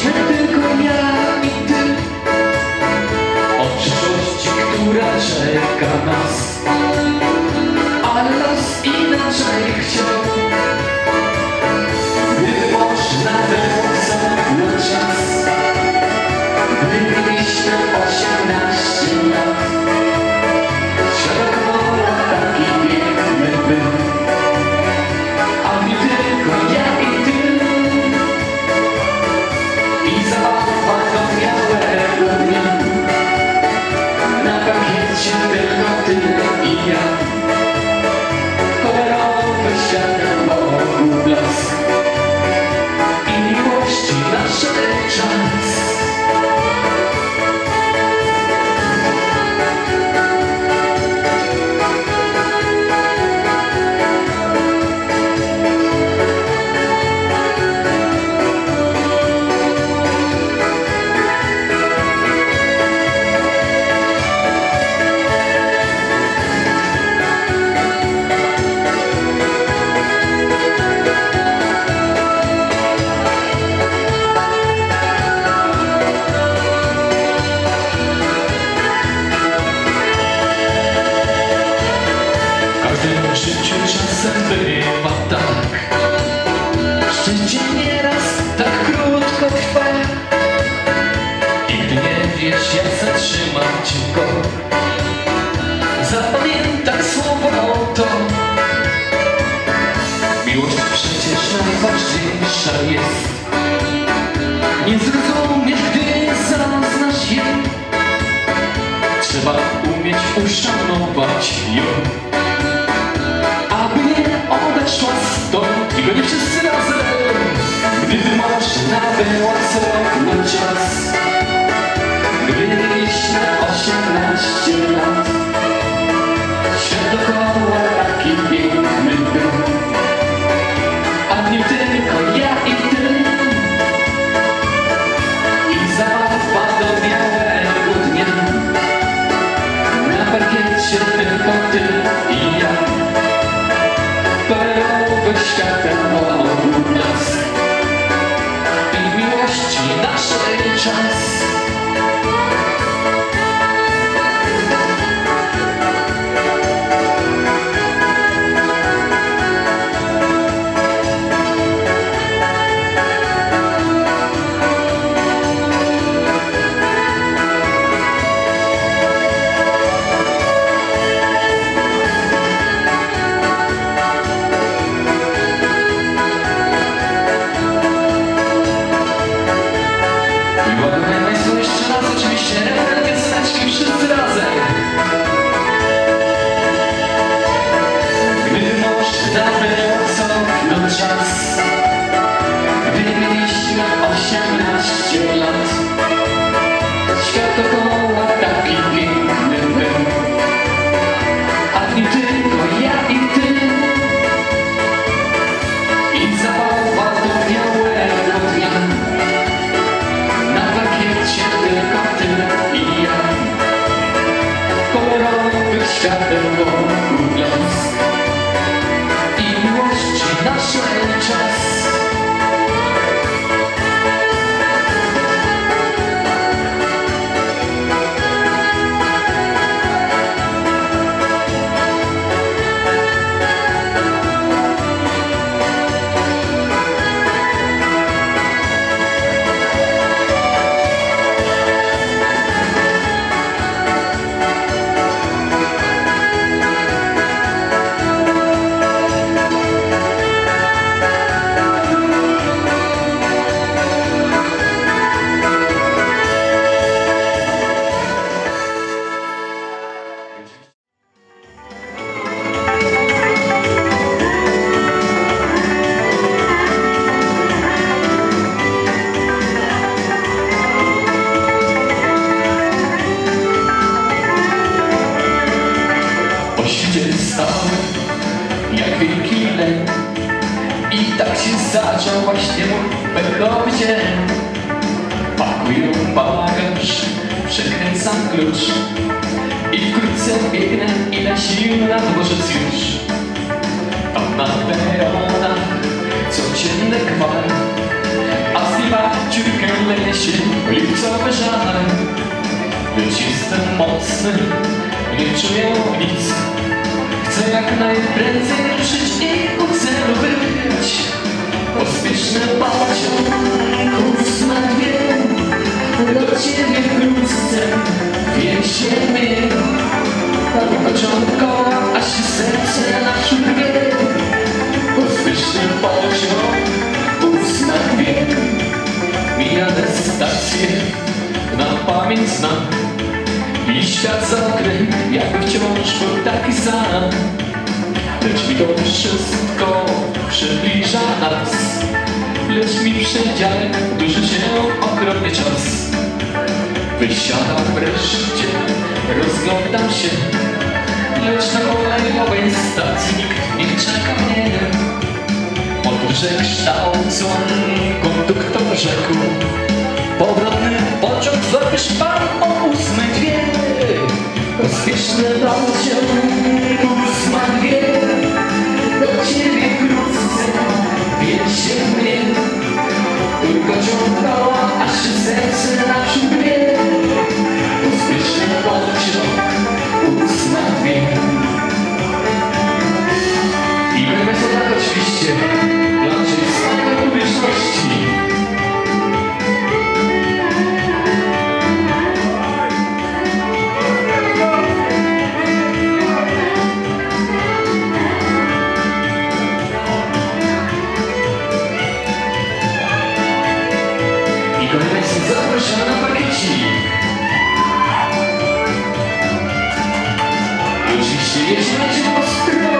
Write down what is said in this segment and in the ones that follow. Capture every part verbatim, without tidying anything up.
byliśmy tylko ja i ty. O przyszłości, która czeka nas, ale los inaczej chciał. Gdyby można było cofnąć czas, gdy mieliśmy osiemnaście lat, świat woła taki piękny był, a nie tylko ja i ty. I zabawa do białego dnia, na parkiecie tylko ty i ja. Kolorowy świateł blask i miłości naszej czas. W życiu czasem bywa tak, życie nieraz tak krótko trwa. I gdy nie wiesz, jak zatrzymać go, zapamiętaj słowo to. Miłość przecież najważniejsza jest, nie zrozumiesz, gdy zaznasz jej. Trzeba umieć uszanować ją, aby nie odeszła stąd i byli wszyscy razem. Gdyby można było cofnąć czas, gdy mieliśmy osiemnaście lat, świat dookoła taki piękny był, a nie tylko ja i ty. I zabawa do białego dnia, na parkiecie tylko ty i ja. Kolorowy świateł blask i miłości naszej czas. Czas, gdy mieliśmy osiemnaście lat, świat dookoła taki piękny był, a nie tylko ja i ty. I zabawa do białego dnia, na parkiecie tylko ty i ja. Kolorowych świateł blask i miłości naszej czas. Jak wielki lęk, i tak się zaczął właśnie mój pechowy dzień. Pakuję bagaż, przekręcam klucz i wkrótce biegnę, ile sił na dworzec już. Tam na peronach codzienny gwar, a z nieba ciurkę leje mocny, nie czuję nic. Chcę jak najprędzej ruszyć i u celu być. Pospieszny pociąg, ósma dwie, do ciebie wkrótce wiezie mnie. Pociąg koła, aż się serce naprzód wie. Pospieszny pociąg, ósma dwie, mija stację, na pamięć znam. I świat za oknem, jakby wciąż był taki sam. Lecz mi to wszystko przybliża nas. Lecz mi przedziale duży się okropnie czas. Wysiadam wreszcie, rozglądam się, lecz na kolejowej stacji nikt nie czeka mnie. Odurze kształcony konduktor rzekł: powrotny pociąg zrobisz pan o ósmej dwie. Pospieszny pociąg, ósma dwie, do ciebie wkrótce wiezie mnie. Pociąg koła, aż się serce naprzód wie. Pospieszny pociąg, ósma dwie. I będę to tak oczywiście dla naszej wspaniałej publiczności. I kolejne są zaproszone na pakieci. I oczywiście jedziecie ostro.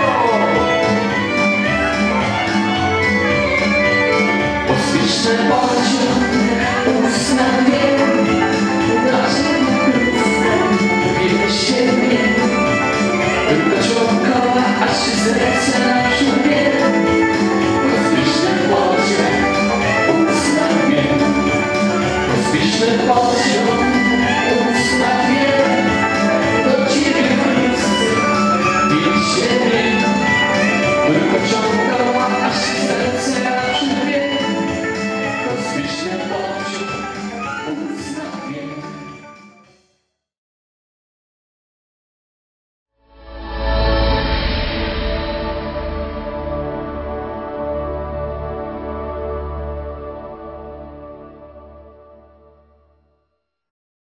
Pospieszny pociąg,